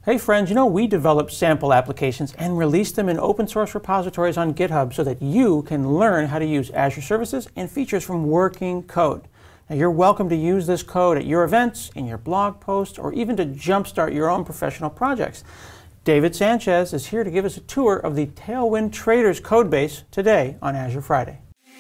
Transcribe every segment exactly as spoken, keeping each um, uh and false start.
Hey friends, you know we develop sample applications and release them in open source repositories on GitHub so that you can learn how to use Azure services and features from working code. Now you're welcome to use this code at your events, in your blog posts, or even to jumpstart your own professional projects. David Sanchez is here to give us a tour of the Tailwind Traders codebase today on Azure Friday.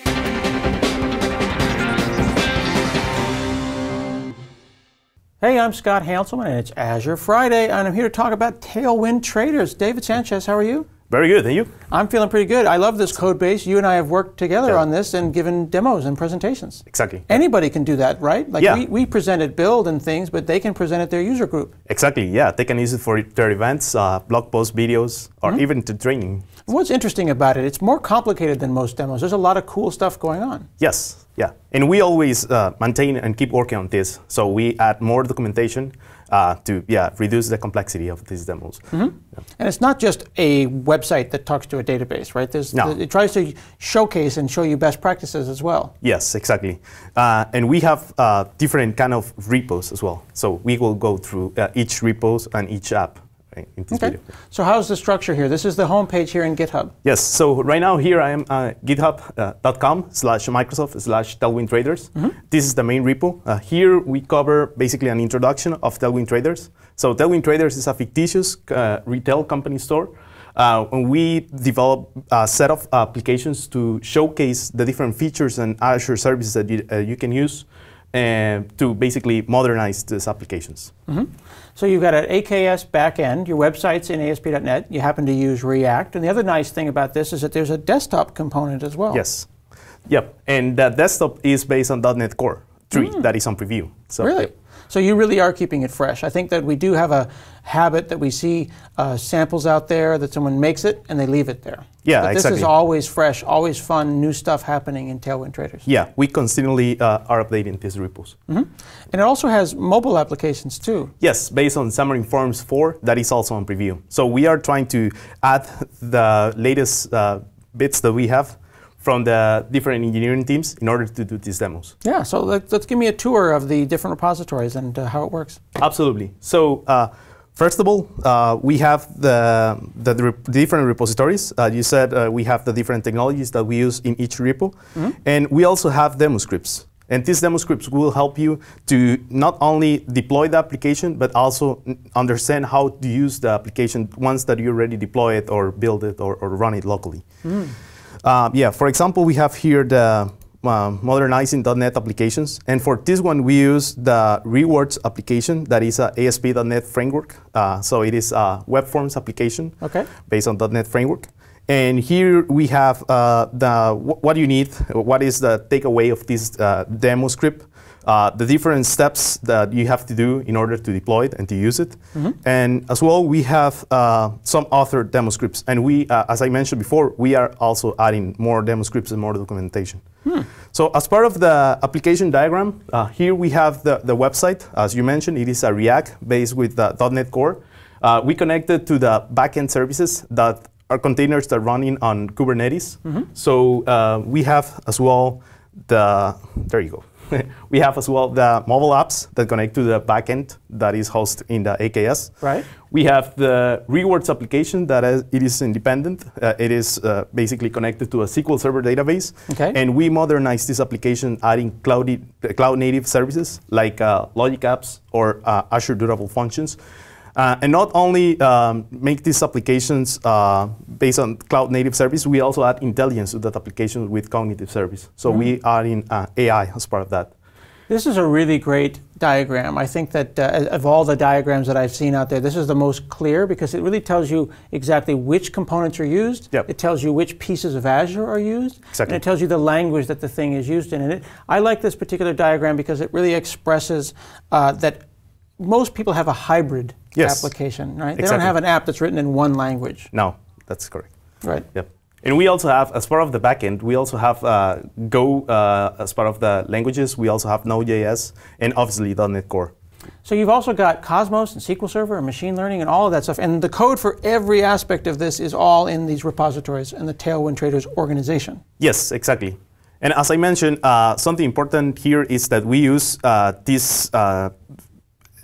Hey, I'm Scott Hanselman, and it's Azure Friday, and I'm here to talk about Tailwind Traders. David Sanchez, how are you? Very good, and you? I'm feeling pretty good. I love this code base. You and I have worked together yeah. on this and given demos and presentations. Exactly. Anybody can do that, right? Like yeah. we, we present at Build and things, but they can present at their user group. Exactly, yeah. They can use it for their events, uh, blog posts, videos, or mm-hmm. even to training. What's interesting about it, it's more complicated than most demos. There's a lot of cool stuff going on. Yes, yeah. And we always uh, maintain and keep working on this. So we add more documentation uh, to yeah, reduce the complexity of these demos. Mm-hmm. yeah. And it's not just a website that talks to a database, right? There's, no. It tries to showcase and show you best practices as well. Yes, exactly. Uh, and we have uh, different kind of repos as well. So we will go through uh, each repos and each app. In this okay. video. So how's the structure here? This is the home page here in GitHub. Yes. So right now here I am uh, github dot com slash Microsoft slash Tailwind Traders. Mm-hmm. This is the main repo. Uh, here we cover basically an introduction of Tailwind Traders. So Tailwind Traders is a fictitious uh, retail company store. Uh, and we develop a set of applications to showcase the different features and Azure services that you, uh, you can use and to basically modernize these applications. Mm-hmm. So you've got an A K S backend, your website's in A S P dot net, you happen to use React, and the other nice thing about this is that there's a desktop component as well. Yes. Yep, and that desktop is based on dot net Core three mm. that is on preview. So really? Yep. So you really are keeping it fresh. I think that we do have a habit that we see uh, samples out there that someone makes it and they leave it there. Yeah, but this exactly. is always fresh, always fun, new stuff happening in Tailwind Traders. Yeah, we constantly uh, are updating these repos. Mm-hmm. And it also has mobile applications too. Yes, based on Xamarin Forms four, that is also on preview. So we are trying to add the latest uh, bits that we have from the different engineering teams in order to do these demos. Yeah, so let, let's give me a tour of the different repositories and uh, how it works. Absolutely. So uh, first of all, uh, we have the, the, the different repositories. Uh, you said uh, we have the different technologies that we use in each repo. Mm-hmm. And we also have demo scripts. And these demo scripts will help you to not only deploy the application, but also understand how to use the application once that you already deploy it or build it or, or run it locally. Mm. Uh, yeah, for example, we have here the uh, modernizing dot net applications. And for this one, we use the rewards application that is a A S P dot net framework. Uh, so it is a web forms application okay. based on dot net framework. And here we have uh, the what you need, what is the takeaway of this uh, demo script, uh, the different steps that you have to do in order to deploy it and to use it. Mm-hmm. And as well, we have uh, some authored demo scripts. And we, uh, as I mentioned before, we are also adding more demo scripts and more documentation. Hmm. So as part of the application diagram, uh, here we have the, the website. As you mentioned, it is a React based with uh, dot net Core. Uh, we connected to the backend services that are containers that are running on Kubernetes. Mm-hmm. So uh, we have as well the, there you go. We have as well the mobile apps that connect to the backend that is hosted in the A K S. Right. We have the rewards application that is, it is independent. Uh, it is uh, basically connected to a S Q L Server database. Okay. And we modernize this application adding cloud, uh, cloud native services like uh, Logic Apps or uh, Azure Durable Functions. Uh, and not only um, make these applications uh, based on cloud native service, we also add intelligence to that application with cognitive service. So mm-hmm. we are in uh, A I as part of that. This is a really great diagram. I think that uh, of all the diagrams that I've seen out there, this is the most clear because it really tells you exactly which components are used. Yep. It tells you which pieces of Azure are used. Exactly. And it tells you the language that the thing is used in. And it, I like this particular diagram because it really expresses uh, that most people have a hybrid yes. application, right? They exactly. don't have an app that's written in one language. No, that's correct. Right. Yep. And we also have, as part of the backend, we also have uh, Go uh, as part of the languages. We also have Node.js and obviously dot net Core. So you've also got Cosmos and S Q L Server and machine learning and all of that stuff. And the code for every aspect of this is all in these repositories in the Tailwind Traders organization. Yes, exactly. And as I mentioned, uh, something important here is that we use uh, this uh,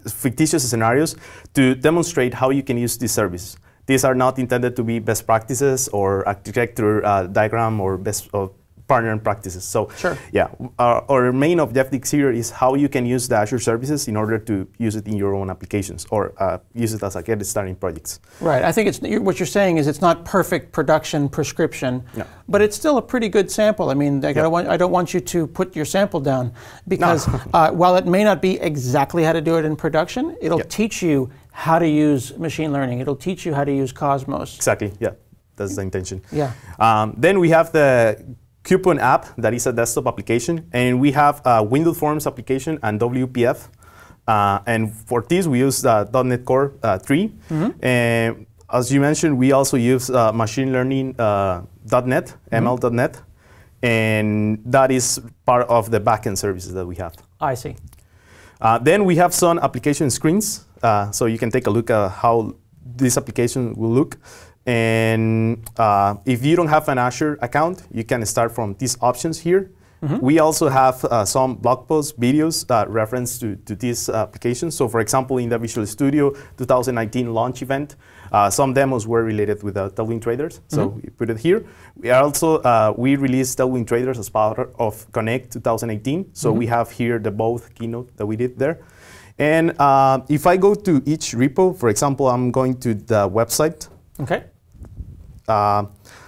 fictitious scenarios to demonstrate how you can use this service. These are not intended to be best practices or architecture uh, diagram or best uh, partner practices. So sure. yeah, our, our main objective here is how you can use the Azure services in order to use it in your own applications or uh, use it as a get started projects. Right. I think it's what you're saying is it's not perfect production prescription, no. but it's still a pretty good sample. I mean, I, yep. don't want, I don't want you to put your sample down because no. uh, while it may not be exactly how to do it in production, it'll yep. teach you how to use machine learning. It'll teach you how to use Cosmos. Exactly. Yeah, that's the intention. Yeah. Um, then we have the Coupon app, that is a desktop application, and we have a Windows Forms application and W P F. Uh, and for this, we use uh, .NET Core uh, three. Mm-hmm. And as you mentioned, we also use uh, machine learning uh, .NET, mm-hmm. M L dot net, and that is part of the backend services that we have. I see. Uh, then we have some application screens, uh, so you can take a look at how this application will look. And uh, if you don't have an Azure account, you can start from these options here. Mm-hmm. We also have uh, some blog posts, videos that reference to, to these applications. So for example, in the Visual Studio twenty nineteen launch event, uh, some demos were related with the Tailwind Traders. So mm-hmm. we put it here. We also, uh, we released Tailwind Traders as part of Connect twenty eighteen. So mm-hmm. we have here the both keynote that we did there. And uh, if I go to each repo, for example, I'm going to the website. Okay. Uh,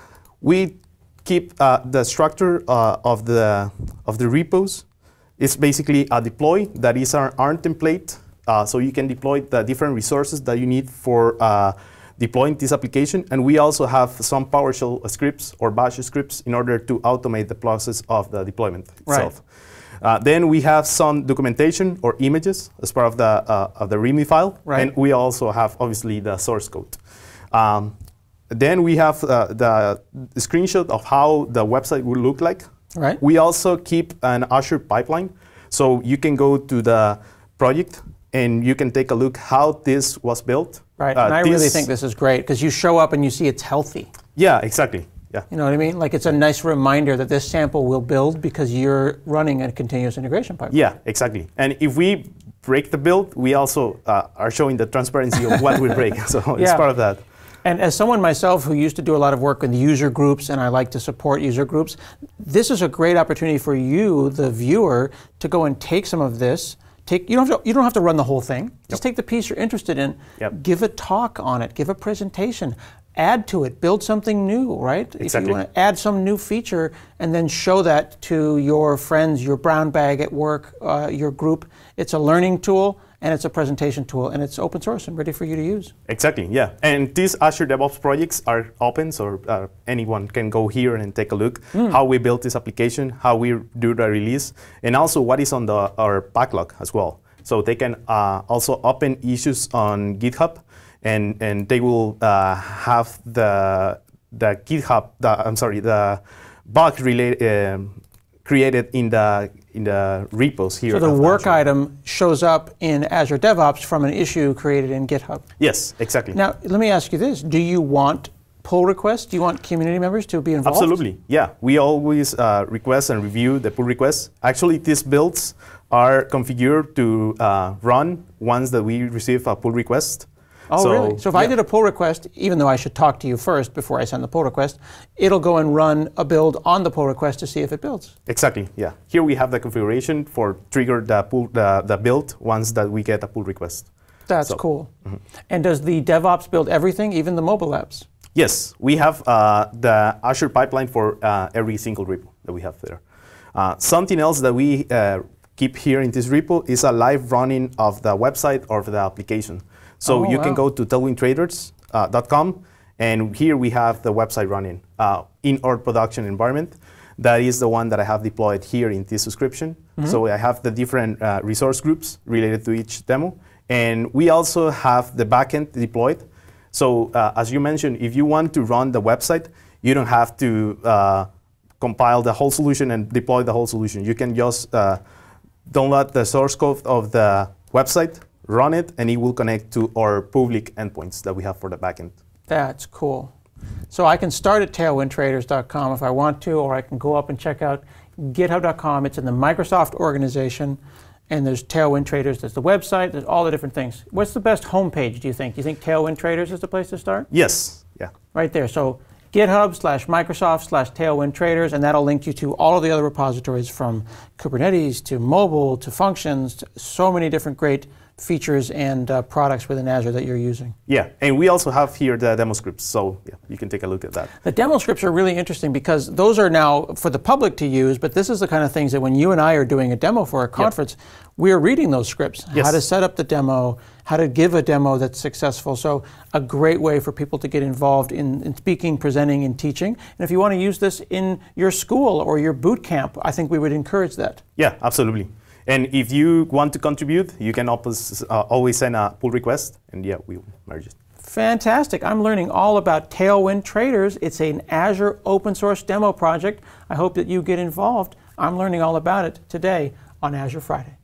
we keep uh, the structure uh, of the of the repos. It's basically a deploy that is our ARM template, uh, so you can deploy the different resources that you need for uh, deploying this application. And we also have some PowerShell scripts or Bash scripts in order to automate the process of the deployment itself. Right. Uh, then we have some documentation or images as part of the uh, of the README file, right. and we also have obviously the source code. Um, Then we have uh, the, the screenshot of how the website will look like. Right. We also keep an Azure pipeline, so you can go to the project and you can take a look how this was built. Right, uh, and I really think this is great because you show up and you see it's healthy. Yeah, exactly. Yeah. You know what I mean? Like it's a nice reminder that this sample will build because you're running a continuous integration pipeline. Yeah, exactly. And if we break the build, we also uh, are showing the transparency of what we break. So yeah. it's part of that. And as someone myself who used to do a lot of work in user groups, and I like to support user groups, this is a great opportunity for you, the viewer, to go and take some of this. Take, you, don't have to, you don't have to run the whole thing. Just yep. take the piece you're interested in, yep. give a talk on it, give a presentation, add to it, build something new, right? Exactly. If you want to add some new feature and then show that to your friends, your brown bag at work, uh, your group, it's a learning tool. And it's a presentation tool, and it's open source and ready for you to use. Exactly, yeah. And these Azure DevOps projects are open, so uh, anyone can go here and take a look mm. how we built this application, how we do the release, and also what is on the, our backlog as well. So they can uh, also open issues on GitHub, and, and they will uh, have the the GitHub, the, I'm sorry, the bug related, um, created in the in the repos here. So the work Azure. item shows up in Azure DevOps from an issue created in GitHub. Yes, exactly. Now, let me ask you this. Do you want pull requests? Do you want community members to be involved? Absolutely, yeah. We always uh, request and review the pull requests. Actually, these builds are configured to uh, run once that we receive a pull request. Oh, so, really? So if yeah. I did a pull request, even though I should talk to you first before I send the pull request, it'll go and run a build on the pull request to see if it builds. Exactly, yeah. Here we have the configuration for trigger the, pull, the, the build once that we get a pull request. That's so, cool. Mm-hmm. And does the DevOps build everything, even the mobile apps? Yes, we have uh, the Azure pipeline for uh, every single repo that we have there. Uh, something else that we uh, keep here in this repo is a live running of the website or the application. So oh, you wow. can go to tailwind traders dot com, uh, and here we have the website running uh, in our production environment. That is the one that I have deployed here in this subscription. Mm-hmm. So I have the different uh, resource groups related to each demo. And we also have the backend deployed. So uh, as you mentioned, if you want to run the website, you don't have to uh, compile the whole solution and deploy the whole solution. You can just uh, download the source code of the website, run it, and it will connect to our public endpoints that we have for the backend. That's cool. So I can start at tailwind traders dot com if I want to, or I can go up and check out github dot com. It's in the Microsoft organization, And there's Tailwind Traders, there's the website, there's all the different things. What's the best homepage, do you think? Do you think Tailwind Traders is the place to start? Yes, yeah. Right there. So GitHub slash Microsoft slash Tailwind Traders, and that'll link you to all of the other repositories from Kubernetes to mobile to functions, to so many different great features and uh, products within Azure that you're using. Yeah, and we also have here the demo scripts, so yeah, you can take a look at that. The demo scripts are really interesting because those are now for the public to use, but this is the kind of things that when you and I are doing a demo for a conference, yep. we're reading those scripts, yes. how to set up the demo, how to give a demo that's successful. So a great way for people to get involved in, in speaking, presenting, and teaching. And if you want to use this in your school or your boot camp, I think we would encourage that. Yeah, absolutely. And if you want to contribute, you can always, uh, always send a pull request, and yeah, we'll merge it. Fantastic. I'm learning all about Tailwind Traders. It's an Azure open source demo project. I hope that you get involved. I'm learning all about it today on Azure Friday.